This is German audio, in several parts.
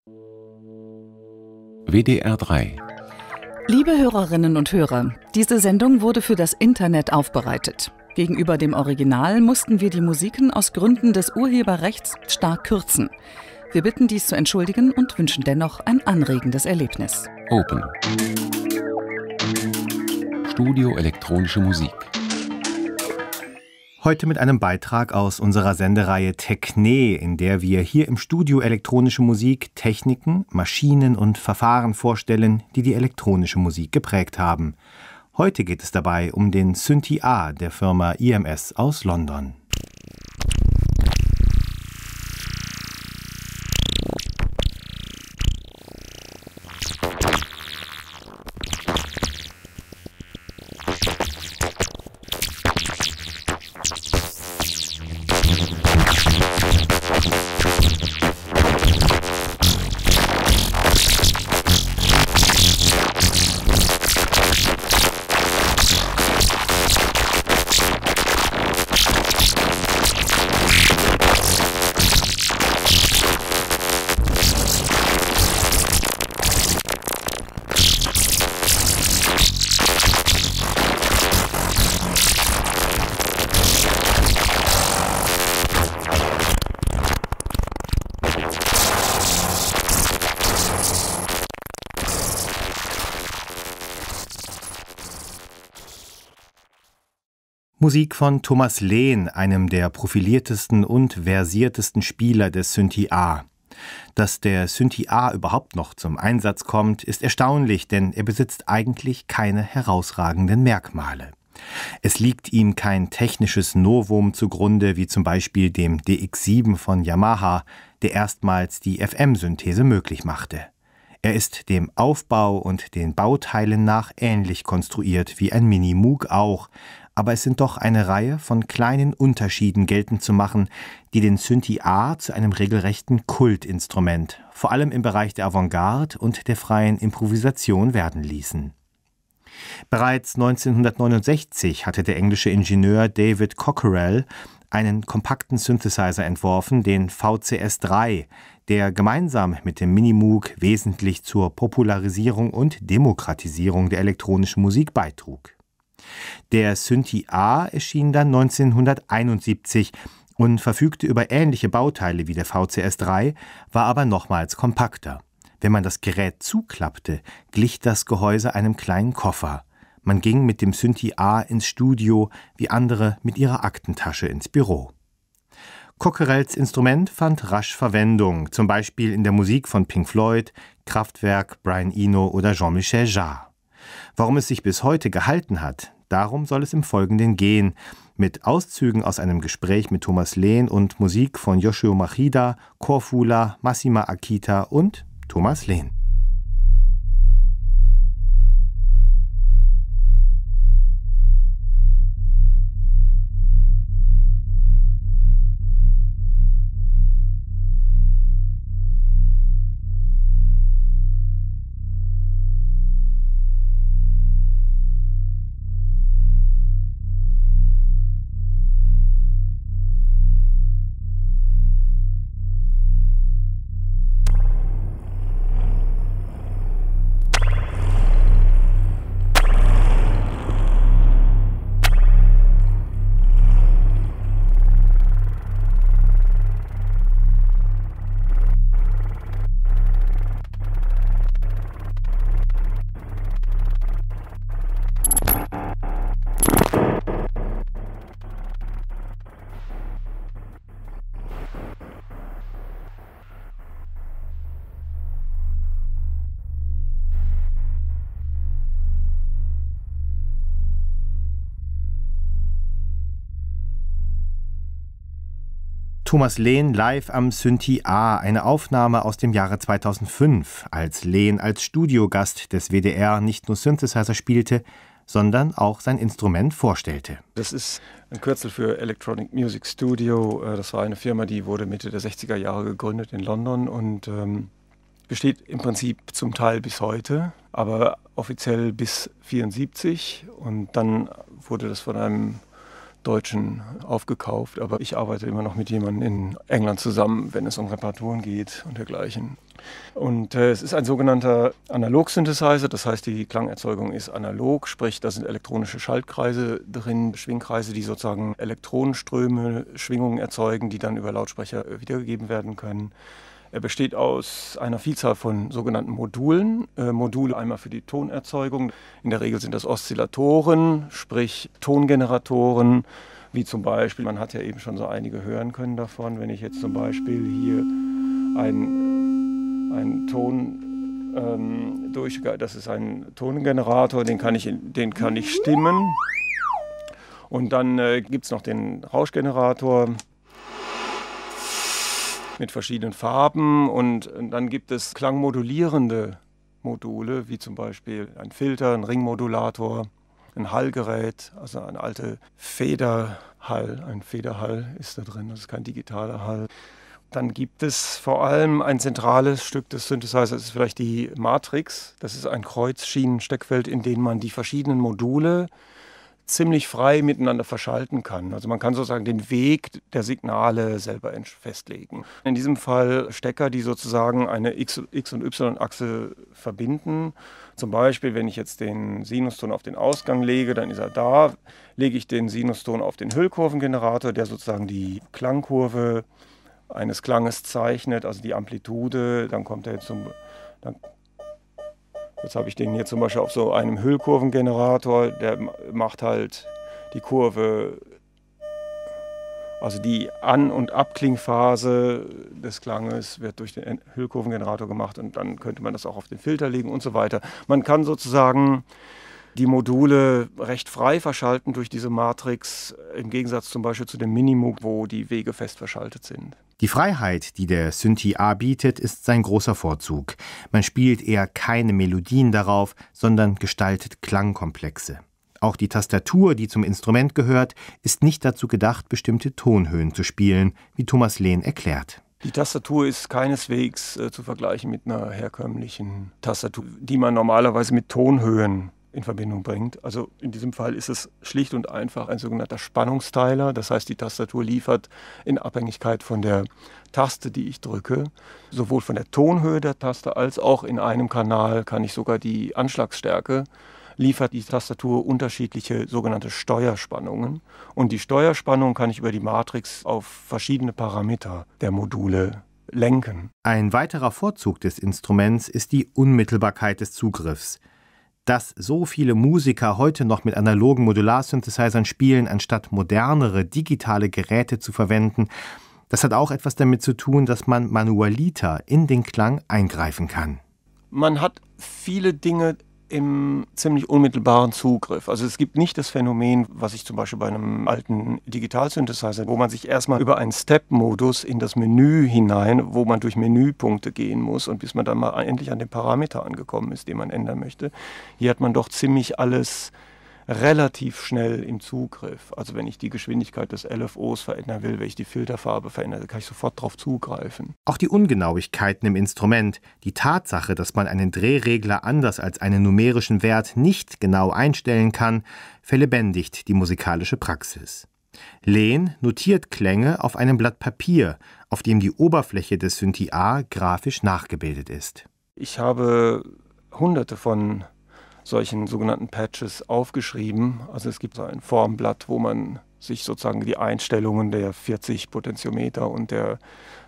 WDR 3. Liebe Hörerinnen und Hörer, diese Sendung wurde für das Internet aufbereitet. Gegenüber dem Original mussten wir die Musiken aus Gründen des Urheberrechts stark kürzen. Wir bitten dies zu entschuldigen und wünschen dennoch ein anregendes Erlebnis. Open. Studio Elektronische Musik. Heute mit einem Beitrag aus unserer Sendereihe Techne, in der wir hier im Studio Elektronische Musik Techniken, Maschinen und Verfahren vorstellen, die die elektronische Musik geprägt haben. Heute geht es dabei um den Synthi A der Firma IMS aus London. Musik von Thomas Lehn, einem der profiliertesten und versiertesten Spieler des Synthi A. Dass der Synthi A überhaupt noch zum Einsatz kommt, ist erstaunlich, denn er besitzt eigentlich keine herausragenden Merkmale. Es liegt ihm kein technisches Novum zugrunde, wie zum Beispiel dem DX7 von Yamaha, der erstmals die FM-Synthese möglich machte. Er ist dem Aufbau und den Bauteilen nach ähnlich konstruiert wie ein Mini-Moog auch, aber es sind doch eine Reihe von kleinen Unterschieden geltend zu machen, die den Synthi A zu einem regelrechten Kultinstrument, vor allem im Bereich der Avantgarde und der freien Improvisation werden ließen. Bereits 1969 hatte der englische Ingenieur David Cockerell einen kompakten Synthesizer entworfen, den VCS-3, der gemeinsam mit dem Minimoog wesentlich zur Popularisierung und Demokratisierung der elektronischen Musik beitrug. Der Synthi A erschien dann 1971 und verfügte über ähnliche Bauteile wie der VCS-3, war aber nochmals kompakter. Wenn man das Gerät zuklappte, glich das Gehäuse einem kleinen Koffer. Man ging mit dem Synthi A ins Studio, wie andere mit ihrer Aktentasche ins Büro. Cockerells Instrument fand rasch Verwendung, zum Beispiel in der Musik von Pink Floyd, Kraftwerk, Brian Eno oder Jean-Michel Jarre. Warum es sich bis heute gehalten hat, darum soll es im Folgenden gehen, mit Auszügen aus einem Gespräch mit Thomas Lehn und Musik von Yoshio Machida, Korfula, Massima Akita und Thomas Lehn. Thomas Lehn live am Synthi A, eine Aufnahme aus dem Jahre 2005, als Lehn als Studiogast des WDR nicht nur Synthesizer spielte, sondern auch sein Instrument vorstellte. Das ist ein Kürzel für Electronic Music Studio. Das war eine Firma, die wurde Mitte der 60er Jahre gegründet in London und besteht im Prinzip zum Teil bis heute, aber offiziell bis 1974. Und dann wurde das von einem Deutschen aufgekauft. Aber ich arbeite immer noch mit jemandem in England zusammen, wenn es um Reparaturen geht und dergleichen. Und es ist ein sogenannter Analog-Synthesizer, das heißt, die Klangerzeugung ist analog, sprich, da sind elektronische Schaltkreise drin, Schwingkreise, die sozusagen Elektronenströme, Schwingungen erzeugen, die dann über Lautsprecher wiedergegeben werden können. Er besteht aus einer Vielzahl von sogenannten Modulen. Module einmal für die Tonerzeugung. In der Regel sind das Oszillatoren, sprich Tongeneratoren, wie zum Beispiel, man hat ja eben schon so einige hören können davon, wenn ich jetzt zum Beispiel hier einen Ton das ist ein Tongenerator, den kann ich stimmen. Und dann gibt es noch den Rauschgenerator mit verschiedenen Farben und dann gibt es klangmodulierende Module, wie zum Beispiel ein Filter, ein Ringmodulator, ein Hallgerät, also eine alte ein Federhall ist da drin, das ist kein digitaler Hall. Dann gibt es vor allem ein zentrales Stück des Synthesizers, das ist vielleicht die Matrix. Das ist ein Kreuzschienen-Steckfeld, in dem man die verschiedenen Module ziemlich frei miteinander verschalten kann. Also man kann sozusagen den Weg der Signale selber festlegen. In diesem Fall Stecker, die sozusagen eine X- und Y-Achse verbinden. Zum Beispiel, wenn ich jetzt den Sinuston auf den Ausgang lege, dann ist er da. Lege ich den Sinuston auf den Hüllkurvengenerator, der sozusagen die Klangkurve eines Klanges zeichnet, also die Amplitude, dann kommt er jetzt jetzt habe ich den hier zum Beispiel auf so einem Hüllkurvengenerator, der macht halt die Kurve, also die An- und Abklingphase des Klanges wird durch den Hüllkurvengenerator gemacht und dann könnte man das auch auf den Filter legen und so weiter. Man kann sozusagen die Module recht frei verschalten durch diese Matrix, im Gegensatz zum Beispiel zu dem Minimoog, wo die Wege fest verschaltet sind. Die Freiheit, die der Synthi-A bietet, ist sein großer Vorzug. Man spielt eher keine Melodien darauf, sondern gestaltet Klangkomplexe. Auch die Tastatur, die zum Instrument gehört, ist nicht dazu gedacht, bestimmte Tonhöhen zu spielen, wie Thomas Lehn erklärt. Die Tastatur ist keineswegs zu vergleichen mit einer herkömmlichen Tastatur, die man normalerweise mit Tonhöhen in Verbindung bringt. Also in diesem Fall ist es schlicht und einfach ein sogenannter Spannungsteiler. Das heißt, die Tastatur liefert in Abhängigkeit von der Taste, die ich drücke, sowohl von der Tonhöhe der Taste als auch in einem Kanal kann ich sogar die Anschlagsstärke, liefert die Tastatur unterschiedliche sogenannte Steuerspannungen. Und die Steuerspannung kann ich über die Matrix auf verschiedene Parameter der Module lenken. Ein weiterer Vorzug des Instruments ist die Unmittelbarkeit des Zugriffs. Dass so viele Musiker heute noch mit analogen Modularsynthesizern spielen, anstatt modernere digitale Geräte zu verwenden, das hat auch etwas damit zu tun, dass man manualiter in den Klang eingreifen kann. Man hat viele Dinge im ziemlich unmittelbaren Zugriff. Also es gibt nicht das Phänomen, was ich zum Beispiel bei einem alten Digital-Synthesizer, wo man sich erstmal über einen Step-Modus in das Menü hinein, wo man durch Menüpunkte gehen muss und bis man dann mal endlich an den Parameter angekommen ist, den man ändern möchte. Hier hat man doch ziemlich alles relativ schnell im Zugriff. Also wenn ich die Geschwindigkeit des LFOs verändern will, wenn ich die Filterfarbe verändere, kann ich sofort darauf zugreifen. Auch die Ungenauigkeiten im Instrument, die Tatsache, dass man einen Drehregler anders als einen numerischen Wert nicht genau einstellen kann, verlebendigt die musikalische Praxis. Lehn notiert Klänge auf einem Blatt Papier, auf dem die Oberfläche des Synthi-A grafisch nachgebildet ist. Ich habe hunderte von solchen sogenannten Patches aufgeschrieben. Also es gibt so ein Formblatt, wo man sich sozusagen die Einstellungen der 40 Potentiometer und der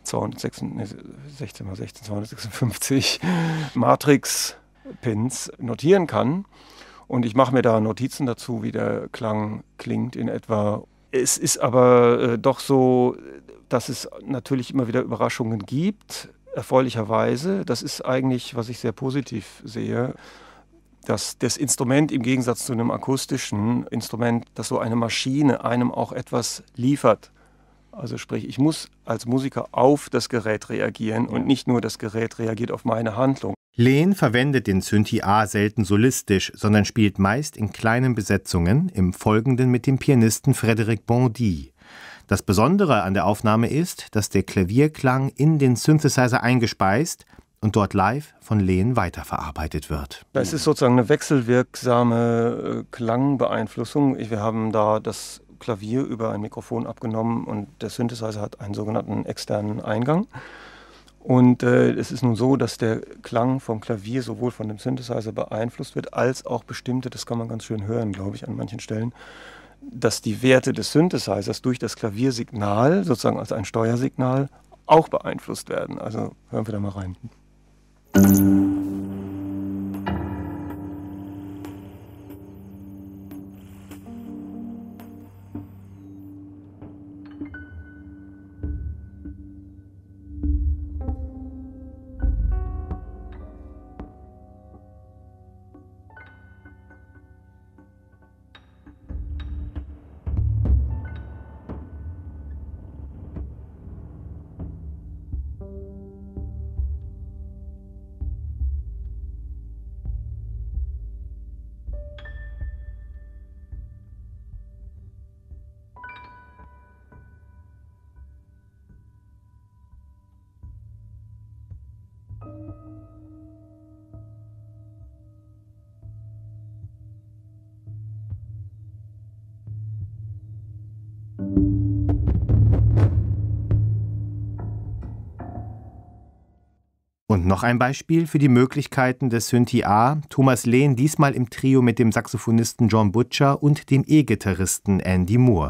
256 Matrix-Pins notieren kann. Und ich mache mir da Notizen dazu, wie der Klang klingt in etwa. Es ist aber doch so, dass es natürlich immer wieder Überraschungen gibt, erfreulicherweise. Das ist eigentlich, was ich sehr positiv sehe, dass das Instrument im Gegensatz zu einem akustischen Instrument, dass so eine Maschine einem auch etwas liefert. Also sprich, ich muss als Musiker auf das Gerät reagieren und nicht nur das Gerät reagiert auf meine Handlung. Lehn verwendet den Synthi-A selten solistisch, sondern spielt meist in kleinen Besetzungen, im Folgenden mit dem Pianisten Frédéric Bondy. Das Besondere an der Aufnahme ist, dass der Klavierklang in den Synthesizer eingespeist und dort live von Lehn weiterverarbeitet wird. Es ist sozusagen eine wechselwirksame Klangbeeinflussung. Wir haben da das Klavier über ein Mikrofon abgenommen und der Synthesizer hat einen sogenannten externen Eingang. Und es ist nun so, dass der Klang vom Klavier sowohl von dem Synthesizer beeinflusst wird, als auch bestimmte, das kann man ganz schön hören, glaube ich, an manchen Stellen, dass die Werte des Synthesizers durch das Klaviersignal, sozusagen als ein Steuersignal, auch beeinflusst werden. Also hören wir da mal rein. Und noch ein Beispiel für die Möglichkeiten des Synthi-A, Thomas Lehn diesmal im Trio mit dem Saxophonisten John Butcher und dem E-Gitarristen Andy Moore.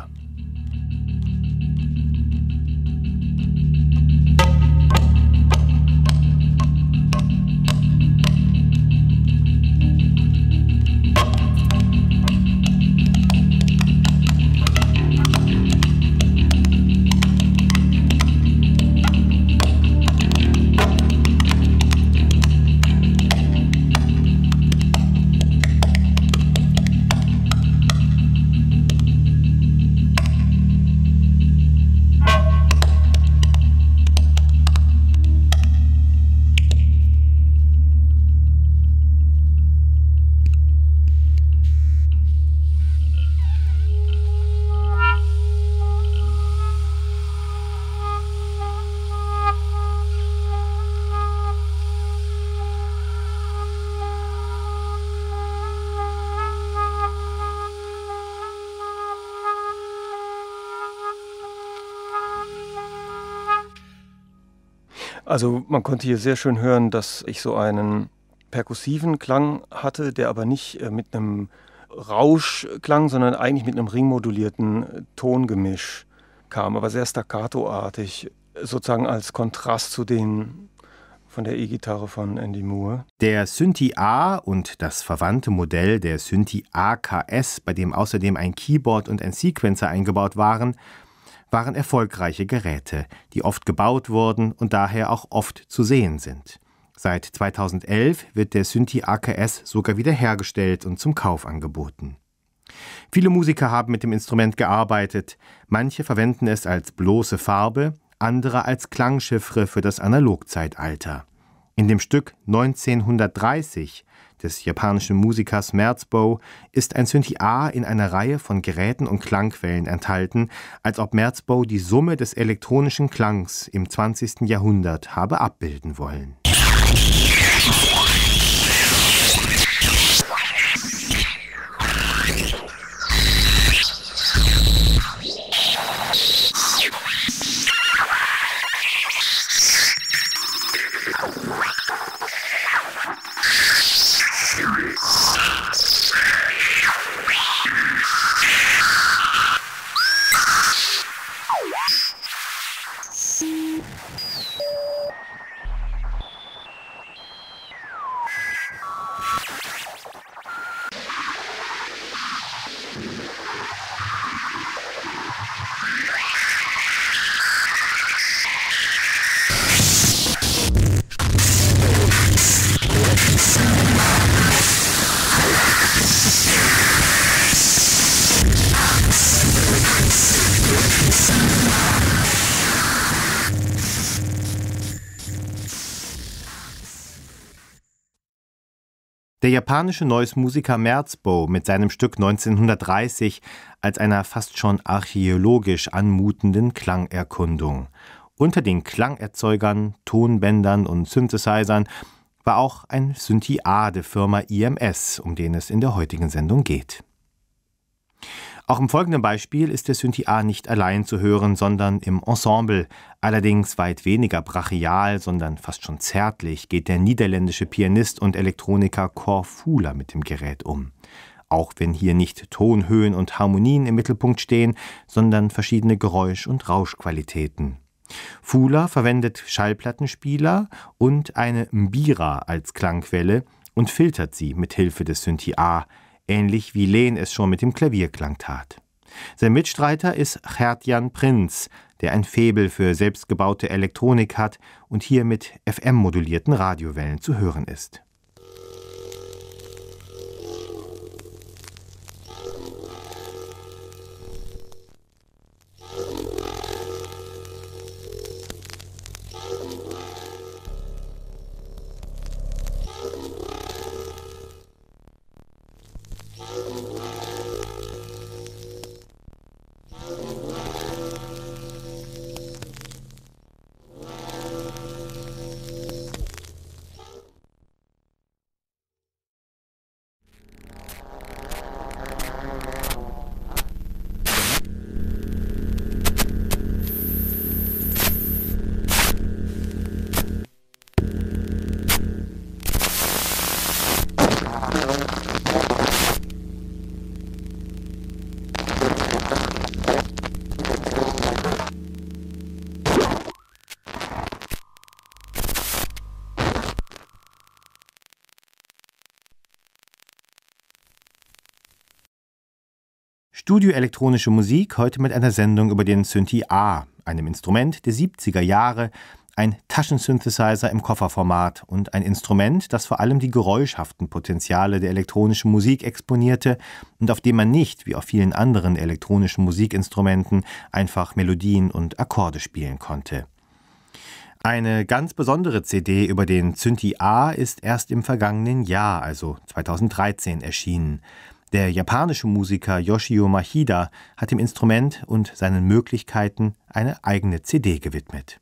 Also man konnte hier sehr schön hören, dass ich so einen perkussiven Klang hatte, der aber nicht mit einem Rausch klang, sondern eigentlich mit einem ringmodulierten Tongemisch kam, aber sehr staccatoartig, sozusagen als Kontrast zu den von der E-Gitarre von Andy Moore. Der Synthi-A und das verwandte Modell der Synthi-AKS, bei dem außerdem ein Keyboard und ein Sequencer eingebaut waren erfolgreiche Geräte, die oft gebaut wurden und daher auch oft zu sehen sind. Seit 2011 wird der Synthi-AKS sogar wieder hergestellt und zum Kauf angeboten. Viele Musiker haben mit dem Instrument gearbeitet, manche verwenden es als bloße Farbe, andere als Klangchiffre für das Analogzeitalter. In dem Stück 1930 des japanischen Musikers Merzbow ist ein Synthi-A in einer Reihe von Geräten und Klangquellen enthalten, als ob Merzbow die Summe des elektronischen Klangs im 20. Jahrhundert habe abbilden wollen. Der japanische Noise-Musiker Merzbow mit seinem Stück 1930 als einer fast schon archäologisch anmutenden Klangerkundung. Unter den Klangerzeugern, Tonbändern und Synthesizern war auch ein Synthi-A der Firma IMS, um den es in der heutigen Sendung geht. Auch im folgenden Beispiel ist der Synthi A nicht allein zu hören, sondern im Ensemble. Allerdings weit weniger brachial, sondern fast schon zärtlich geht der niederländische Pianist und Elektroniker Cor Fuhler mit dem Gerät um. Auch wenn hier nicht Tonhöhen und Harmonien im Mittelpunkt stehen, sondern verschiedene Geräusch- und Rauschqualitäten. Fuhler verwendet Schallplattenspieler und eine Mbira als Klangquelle und filtert sie mit Hilfe des Synthi A, ähnlich wie Lehn es schon mit dem Klavierklang tat. Sein Mitstreiter ist Gert-Jan Prins, der ein Faible für selbstgebaute Elektronik hat und hier mit FM-modulierten Radiowellen zu hören ist. Studioelektronische Musik, heute mit einer Sendung über den Synthi A, einem Instrument der 70er Jahre, ein Taschensynthesizer im Kofferformat und ein Instrument, das vor allem die geräuschhaften Potenziale der elektronischen Musik exponierte und auf dem man nicht, wie auf vielen anderen elektronischen Musikinstrumenten, einfach Melodien und Akkorde spielen konnte. Eine ganz besondere CD über den Synthi A ist erst im vergangenen Jahr, also 2013, erschienen. Der japanische Musiker Yoshio Machida hat dem Instrument und seinen Möglichkeiten eine eigene CD gewidmet.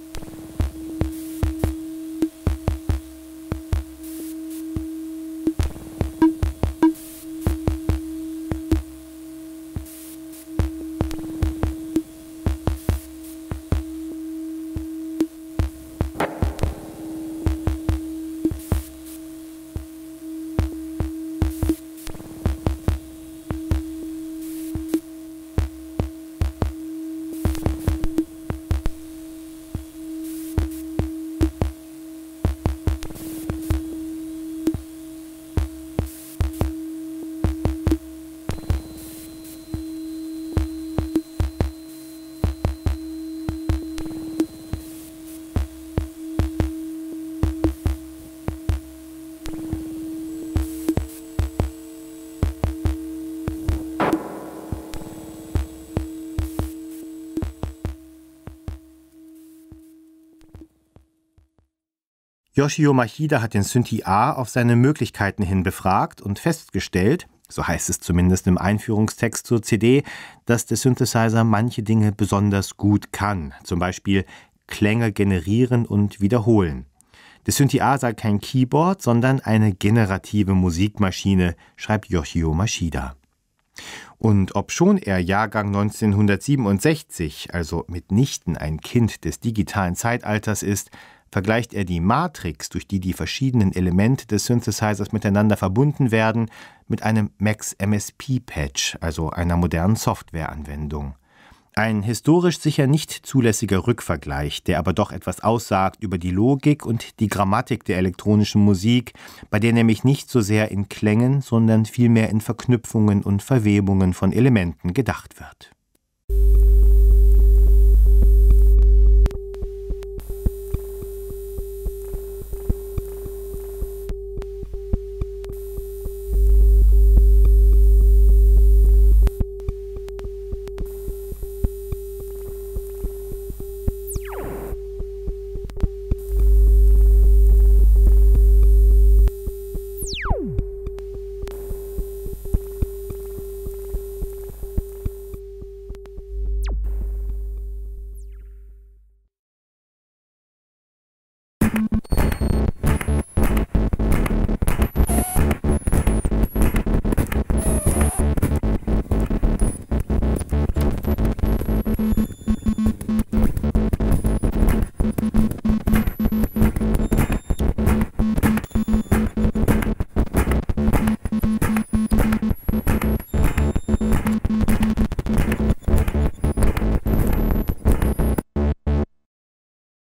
Yoshio Machida hat den Synthi A auf seine Möglichkeiten hin befragt und festgestellt, so heißt es zumindest im Einführungstext zur CD, dass der Synthesizer manche Dinge besonders gut kann, zum Beispiel Klänge generieren und wiederholen. Der Synthi A sei kein Keyboard, sondern eine generative Musikmaschine, schreibt Yoshio Machida. Und obschon er Jahrgang 1967, also mitnichten ein Kind des digitalen Zeitalters ist, vergleicht er die Matrix, durch die die verschiedenen Elemente des Synthesizers miteinander verbunden werden, mit einem Max MSP-Patch, also einer modernen Softwareanwendung. Ein historisch sicher nicht zulässiger Rückvergleich, der aber doch etwas aussagt über die Logik und die Grammatik der elektronischen Musik, bei der nämlich nicht so sehr in Klängen, sondern vielmehr in Verknüpfungen und Verwebungen von Elementen gedacht wird.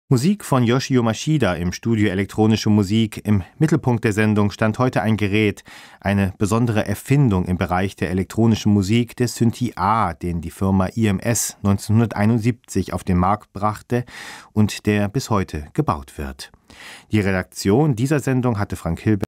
Musik von Yoshio Mashida im Studio Elektronische Musik. Im Mittelpunkt der Sendung stand heute ein Gerät, eine besondere Erfindung im Bereich der elektronischen Musik, der Synthi A, den die Firma IMS 1971 auf den Markt brachte und der bis heute gebaut wird. Die Redaktion dieser Sendung hatte Frank Hilbert.